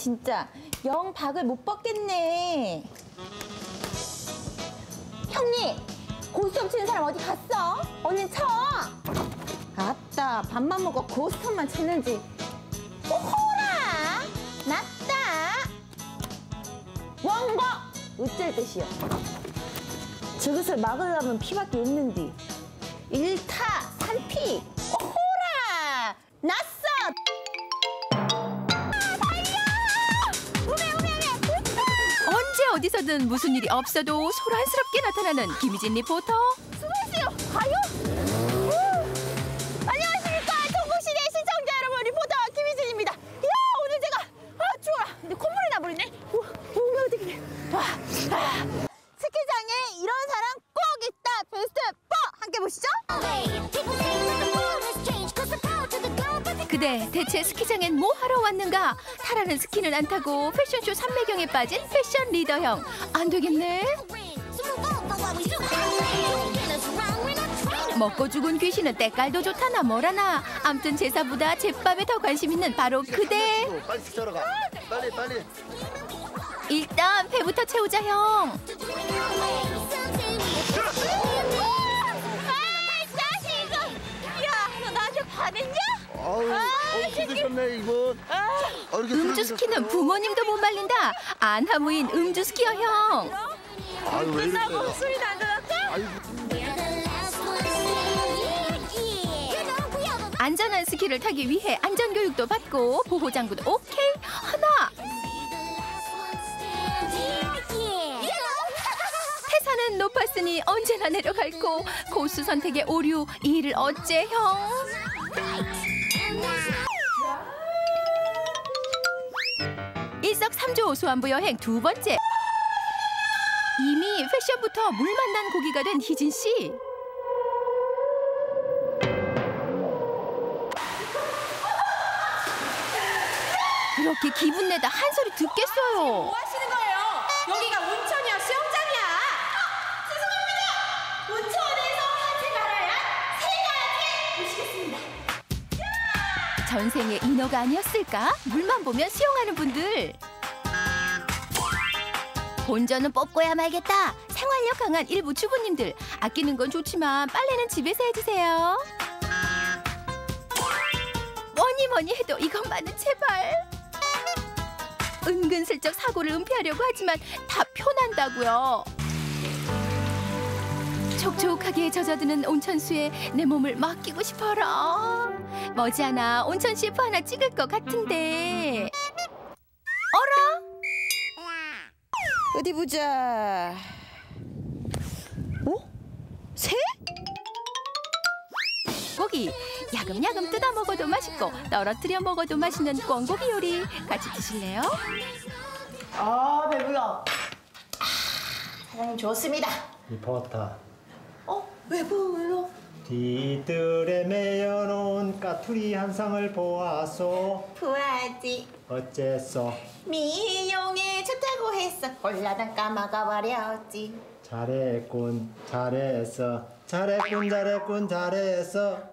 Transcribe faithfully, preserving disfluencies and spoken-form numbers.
진짜 영 박을 못 받겠네. 형님, 고스톱 치는 사람 어디 갔어? 얼른 쳐. 아따, 밥만 먹어 고스톱만 치는지. 오호라, 낫다. 원고, 어쩔 뜻이여. 저것을 막으려면 피밖에 없는데. 일타삼피. 오호라, 낫어. 언제 어디서든 무슨 일이 없어도 소란스럽게 나타나는 김희진 리포터. 수고했어요. 가요? 안녕하십니까. 전국시대 시청자 여러분, 리포터 김희진입니다. 이야, 오늘 제가 아 추워라. 근데 콧물이 나버리네. 오, 오, 어떡해. 아, 아. 스키장에 이런 사람 꼭 있다. 베스트 사 함께 보시죠. 그대 대체 스키장엔 뭐 하러 왔는가? 타라는 스키는 안 타고 패션쇼 삼매경에 빠진 패션 리더형. 안 되겠네. 먹고 죽은 귀신은 때깔도 좋다나 뭐라나. 암튼 제사보다 제밥에 더 관심 있는 바로 그대. 빨리 식사하러 가. 빨리 빨리. 일단 배부터 채우자 형. 화냈냐? 아우, 어, 힘드셨네 이분. 아, 이렇게 음주 스키는 부모님도 못 말린다. 안하무인 음주 스키어 형. 아유, 왜 이러세요? 소리 나더라고? 안전한 스키를 타기 위해 안전교육도 받고 보호장구도 오케이. 하나. 태산은 높았으니 언제나 내려갈고 고수 선택의 오류. 이 일을 어째 형. 일석삼조 수안부 여행 두 번째. 이미 패션부터 물 만난 고기가 된 희진 씨. 그렇게 기분 내다 한 소리 듣겠어요. 뭐 하시는 거예요? 여기가 온천이야, 수영장이야. 아, 죄송합니다. 온천에서 하지 말아야 세 가지 보시겠습니다. 전생의 인어가 아니었을까? 물만 보면 수영하는 분들. 본전은 뽑고야 말겠다. 생활력 강한 일부 주부님들. 아끼는 건 좋지만 빨래는 집에서 해주세요. 뭐니 뭐니 해도 이것만은 제발. 은근슬쩍 사고를 은폐하려고 하지만 다 표난다고요. 촉촉하게 젖어드는 온천수에 내 몸을 맡기고 싶어라. 머지않아 온천 씨에프 하나 찍을 것 같은데. 어라? 어디 보자. 어? 새? 고기 야금야금 뜯어 먹어도 맛있고 떨어뜨려 먹어도 맛있는 꿩고기 요리 같이 드실래요? 아, 배불러. 아, 사장님 좋습니다. 리포터. 어? 왜 불러? 뒤뜰에 매여놓은 까투리 한 쌍을 보아소. 부하지. 어째서? 미용에 좋다고 했어. 홀라당 까마가 버렸지. 잘했군 잘했어. 잘했군 잘했군 잘했어.